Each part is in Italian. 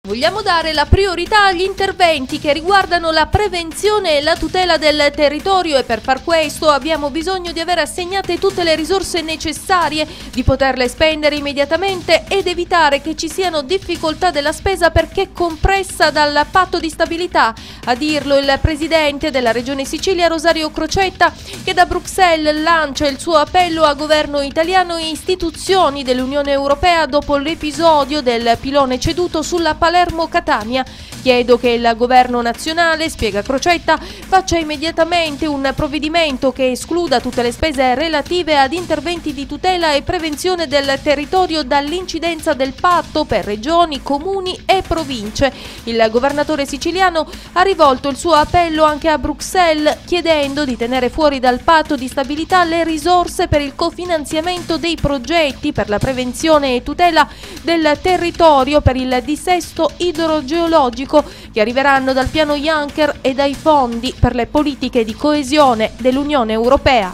Vogliamo dare la priorità agli interventi che riguardano la prevenzione e la tutela del territorio e per far questo abbiamo bisogno di avere assegnate tutte le risorse necessarie, di poterle spendere immediatamente ed evitare che ci siano difficoltà della spesa perché compressa dal patto di stabilità. A dirlo il presidente della Regione Sicilia Rosario Crocetta, che da Bruxelles lancia il suo appello a governo italiano e istituzioni dell'Unione Europea dopo l'episodio del pilone ceduto sulla Palermo-Catania. Chiedo che il governo nazionale, spiega Crocetta, faccia immediatamente un provvedimento che escluda tutte le spese relative ad interventi di tutela e prevenzione del territorio dall'incidenza del patto per regioni, comuni e province. Il governatore siciliano ha rivolto il suo appello anche a Bruxelles, chiedendo di tenere fuori dal patto di stabilità le risorse per il cofinanziamento dei progetti per la prevenzione e tutela del territorio per il dissesto idrogeologico che arriveranno dal piano Juncker e dai fondi per le politiche di coesione dell'Unione Europea.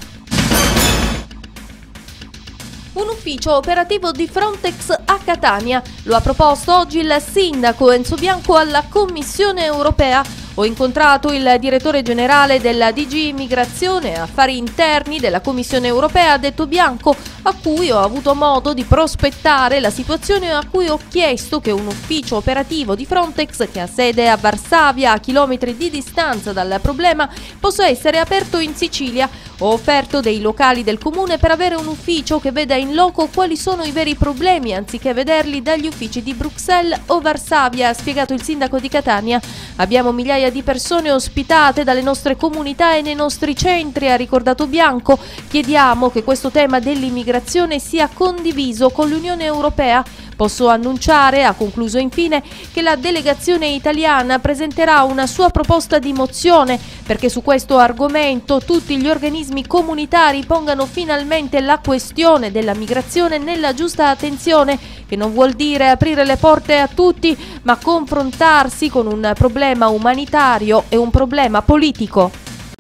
Un ufficio operativo di Frontex a Catania. Lo ha proposto oggi il sindaco Enzo Bianco alla Commissione Europea. Ho incontrato il direttore generale della DG Immigrazione e Affari Interni della Commissione Europea, ha detto Bianco, a cui ho avuto modo di prospettare la situazione e a cui ho chiesto che un ufficio operativo di Frontex che ha sede a Varsavia, a chilometri di distanza dal problema, possa essere aperto in Sicilia. Ho offerto dei locali del comune per avere un ufficio che veda in loco quali sono i veri problemi anziché vederli dagli uffici di Bruxelles o Varsavia, ha spiegato il sindaco di Catania. Abbiamo migliaia di persone ospitate dalle nostre comunità e nei nostri centri, ha ricordato Bianco. Chiediamo che questo tema dell'immigrazione sia condiviso con l'Unione Europea. Posso annunciare, ha concluso infine, che la delegazione italiana presenterà una sua proposta di mozione perché su questo argomento tutti gli organismi comunitari pongano finalmente la questione della migrazione nella giusta attenzione, che non vuol dire aprire le porte a tutti, ma confrontarsi con un problema umanitario e un problema politico.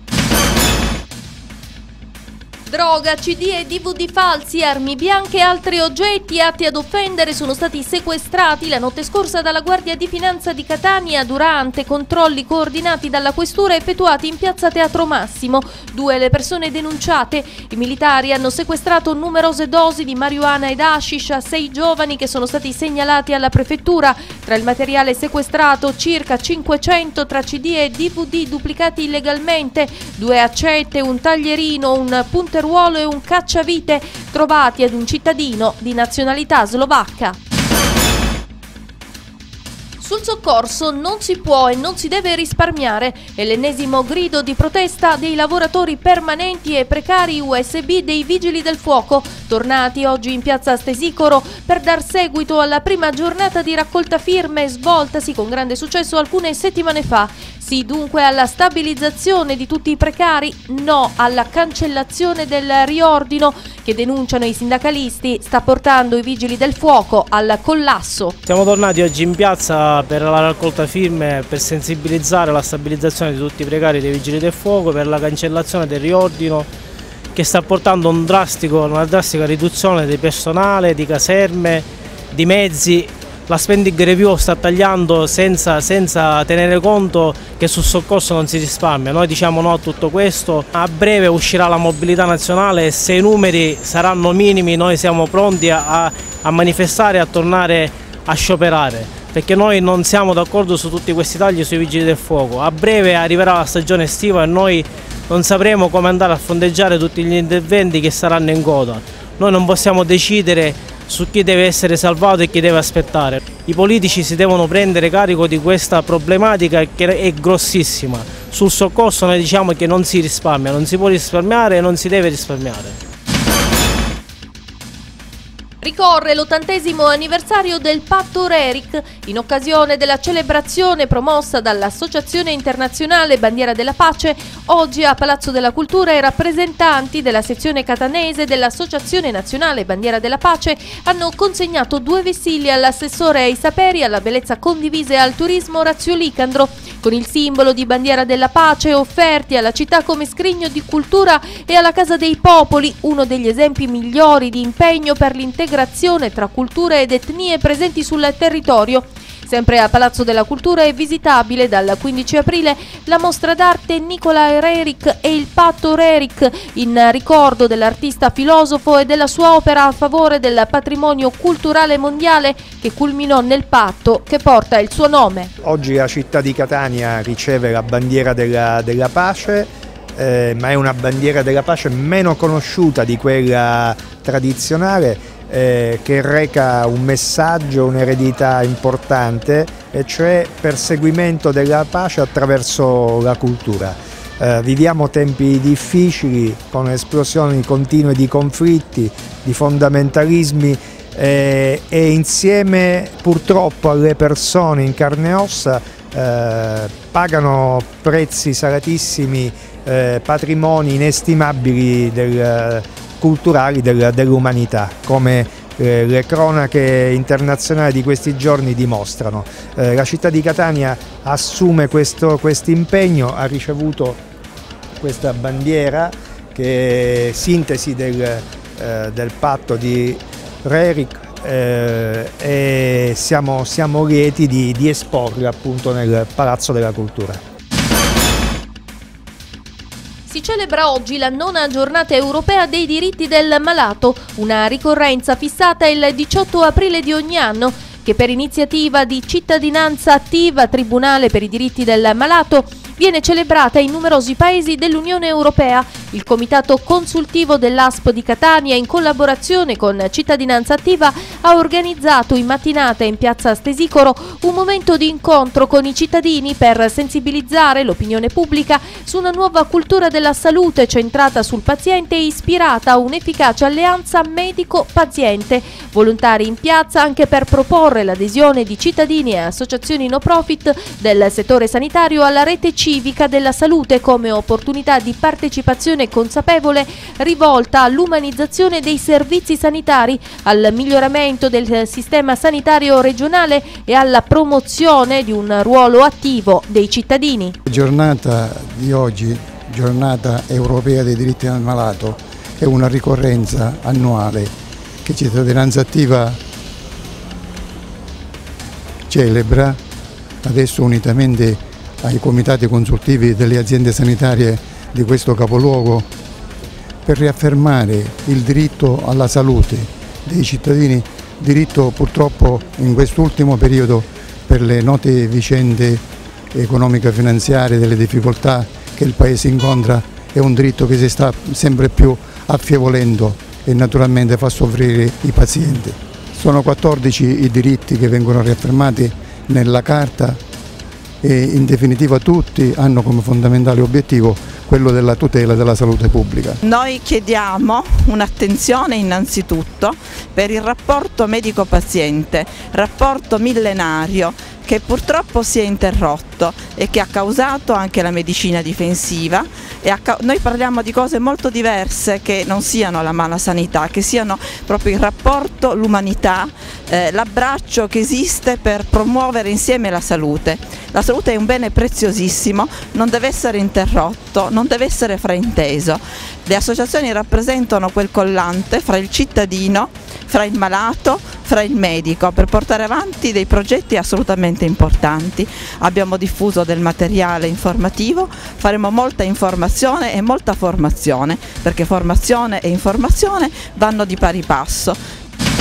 Droga, CD e DVD falsi, armi bianche e altri oggetti atti ad offendere sono stati sequestrati la notte scorsa dalla Guardia di Finanza di Catania durante controlli coordinati dalla Questura effettuati in piazza Teatro Massimo. 2 le persone denunciate. I militari hanno sequestrato numerose dosi di marijuana ed hashish a 6 giovani che sono stati segnalati alla prefettura. Tra il materiale sequestrato circa 500 tra CD e DVD duplicati illegalmente, 2 accette, un taglierino, un punteruolo e un cacciavite trovati ad un cittadino di nazionalità slovacca. Sul soccorso non si può e non si deve risparmiare. È l'ennesimo grido di protesta dei lavoratori permanenti e precari USB dei Vigili del Fuoco, tornati oggi in piazza Stesicoro per dar seguito alla prima giornata di raccolta firme svoltasi con grande successo alcune settimane fa. Sì dunque alla stabilizzazione di tutti i precari, no alla cancellazione del riordino che denunciano i sindacalisti sta portando i Vigili del Fuoco al collasso. Siamo tornati oggi in piazza per la raccolta firme per sensibilizzare la stabilizzazione di tutti i precari dei Vigili del Fuoco per la cancellazione del riordino che sta portando una drastica riduzione di personale, di caserme, di mezzi. La spending review sta tagliando senza tenere conto che sul soccorso non si risparmia. Noi diciamo no a tutto questo. A breve uscirà la mobilità nazionale e se i numeri saranno minimi noi siamo pronti a manifestare e a tornare a scioperare, perché noi non siamo d'accordo su tutti questi tagli sui Vigili del Fuoco. A breve arriverà la stagione estiva e noi non sapremo come andare a fronteggiare tutti gli interventi che saranno in coda. Noi non possiamo decidere su chi deve essere salvato e chi deve aspettare. I politici si devono prendere carico di questa problematica che è grossissima. Sul soccorso noi diciamo che non si risparmia, non si può risparmiare e non si deve risparmiare. Ricorre l'80° anniversario del Patto RERIC. In occasione della celebrazione promossa dall'Associazione Internazionale Bandiera della Pace, oggi a Palazzo della Cultura i rappresentanti della sezione catanese dell'Associazione Nazionale Bandiera della Pace hanno consegnato 2 vessilli all'assessore ai saperi, alla bellezza condivisa e al turismo Orazio Licandro, con il simbolo di Bandiera della Pace offerti alla città come scrigno di cultura e alla Casa dei Popoli, uno degli esempi migliori di impegno per l'integrazione tra culture ed etnie presenti sul territorio. Sempre a Palazzo della Cultura è visitabile dal 15 aprile la mostra d'arte Nicola Rerik e il patto Rerik, in ricordo dell'artista filosofo e della sua opera a favore del patrimonio culturale mondiale che culminò nel patto che porta il suo nome. Oggi la città di Catania riceve la bandiera della pace, ma è una bandiera della pace meno conosciuta di quella tradizionale, che reca un messaggio, un'eredità importante, e cioè perseguimento della pace attraverso la cultura. Viviamo tempi difficili con esplosioni continue di conflitti, di fondamentalismi, e insieme purtroppo alle persone in carne e ossa pagano prezzi salatissimi, patrimoni inestimabili culturali dell'umanità, come le cronache internazionali di questi giorni dimostrano. La città di Catania assume questo impegno, ha ricevuto questa bandiera che è sintesi del patto di Rerik, e siamo lieti di esporla appunto nel Palazzo della Cultura. Si celebra oggi la 9ª giornata europea dei diritti del malato, una ricorrenza fissata il 18 aprile di ogni anno, che per iniziativa di Cittadinanza Attiva, Tribunale per i diritti del malato, viene celebrata in numerosi paesi dell'Unione Europea. Il Comitato Consultivo dell'ASP di Catania, in collaborazione con Cittadinanza Attiva, ha organizzato in mattinata in piazza Stesicoro un momento di incontro con i cittadini per sensibilizzare l'opinione pubblica su una nuova cultura della salute centrata sul paziente e ispirata a un'efficace alleanza medico-paziente. Volontari in piazza anche per proporre l'adesione di cittadini e associazioni no profit del settore sanitario alla rete civica della salute come opportunità di partecipazione consapevole rivolta all'umanizzazione dei servizi sanitari, al miglioramento del sistema sanitario regionale e alla promozione di un ruolo attivo dei cittadini. La giornata di oggi, giornata europea dei diritti del malato, è una ricorrenza annuale che Cittadinanza Attiva celebra adesso unitamente ai comitati consultivi delle aziende sanitarie di questo capoluogo, per riaffermare il diritto alla salute dei cittadini, diritto purtroppo in quest'ultimo periodo per le note vicende economico-finanziarie, delle difficoltà che il Paese incontra, è un diritto che si sta sempre più affievolendo e naturalmente fa soffrire i pazienti. Sono 14 i diritti che vengono riaffermati nella Carta e in definitiva tutti hanno come fondamentale obiettivo quello della tutela della salute pubblica. Noi chiediamo un'attenzione innanzitutto per il rapporto medico-paziente, rapporto millenario che purtroppo si è interrotto e che ha causato anche la medicina difensiva. Noi parliamo di cose molto diverse che non siano la mala sanità, che siano proprio il rapporto, l'umanità, l'abbraccio che esiste per promuovere insieme la salute. La salute è un bene preziosissimo, non deve essere interrotto, non deve essere frainteso. Le associazioni rappresentano quel collante fra il cittadino, fra il malato, fra il medico, per portare avanti dei progetti assolutamente importanti. Abbiamo diffuso del materiale informativo, faremo molta informazione e molta formazione, perché formazione e informazione vanno di pari passo.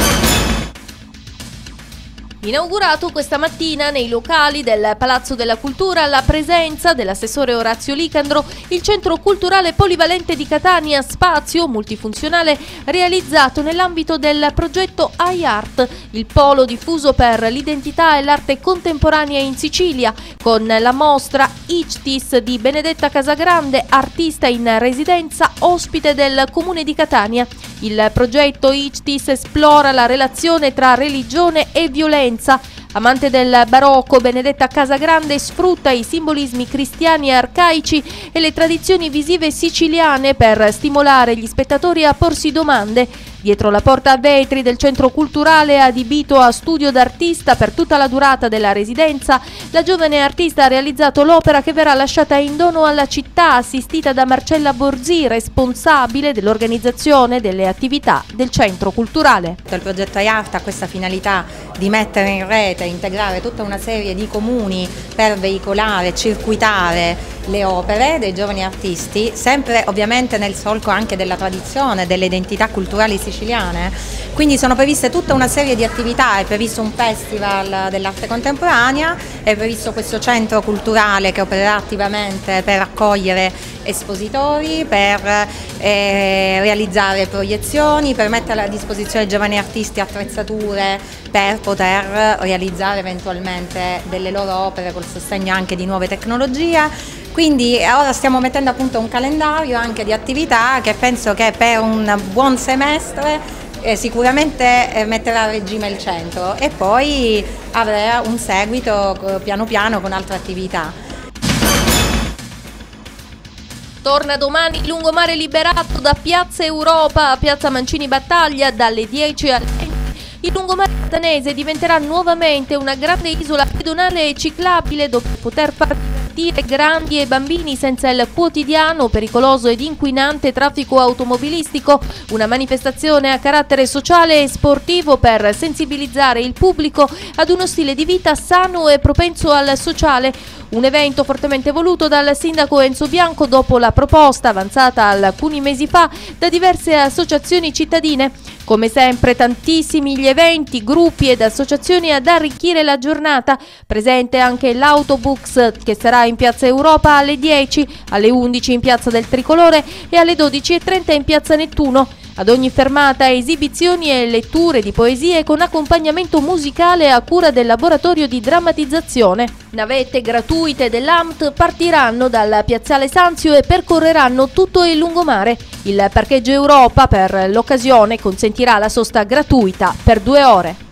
Inaugurato questa mattina nei locali del Palazzo della Cultura, alla presenza dell'assessore Orazio Licandro, il Centro Culturale Polivalente di Catania, spazio multifunzionale realizzato nell'ambito del progetto iArt, il polo diffuso per l'identità e l'arte contemporanea in Sicilia, con la mostra ICTIS di Benedetta Casagrande, artista in residenza, ospite del Comune di Catania. Il progetto ICTIS esplora la relazione tra religione e violenza. Amante del barocco, Benedetta Casagrande sfrutta i simbolismi cristiani e arcaici e le tradizioni visive siciliane per stimolare gli spettatori a porsi domande. Dietro la porta a vetri del centro culturale adibito a studio d'artista per tutta la durata della residenza, la giovane artista ha realizzato l'opera che verrà lasciata in dono alla città, assistita da Marcella Borzi, responsabile dell'organizzazione delle attività del centro culturale. Il progetto iArt ha questa finalità di mettere in rete, integrare tutta una serie di comuni per veicolare, circuitare le opere dei giovani artisti, sempre ovviamente nel solco anche della tradizione, delle identità culturali siciliane. Quindi sono previste tutta una serie di attività, è previsto un festival dell'arte contemporanea, è previsto questo centro culturale che opererà attivamente per accogliere espositori, per realizzare proiezioni, per mettere a disposizione ai giovani artisti attrezzature per poter realizzare eventualmente delle loro opere col sostegno anche di nuove tecnologie. Quindi ora stiamo mettendo a punto un calendario anche di attività che penso che per un buon semestre sicuramente metterà a regime il centro e poi avrà un seguito piano piano con altre attività. Torna domani Lungomare liberato da Piazza Europa a Piazza Mancini Battaglia dalle 10 alle 20. Il lungomare catanese diventerà nuovamente una grande isola pedonale e ciclabile dopo poter far divertire grandi e bambini senza il quotidiano, pericoloso ed inquinante traffico automobilistico. Una manifestazione a carattere sociale e sportivo per sensibilizzare il pubblico ad uno stile di vita sano e propenso al sociale. Un evento fortemente voluto dal sindaco Enzo Bianco dopo la proposta avanzata alcuni mesi fa da diverse associazioni cittadine. Come sempre tantissimi gli eventi, gruppi ed associazioni ad arricchire la giornata. Presente anche l'autobus che sarà in Piazza Europa alle 10, alle 11 in Piazza del Tricolore e alle 12:30 in Piazza Nettuno. Ad ogni fermata esibizioni e letture di poesie con accompagnamento musicale a cura del laboratorio di drammatizzazione. Navette gratuite dell'AMT partiranno dal piazzale Sanzio e percorreranno tutto il lungomare. Il parcheggio Europa per l'occasione consentirà la sosta gratuita per 2 ore.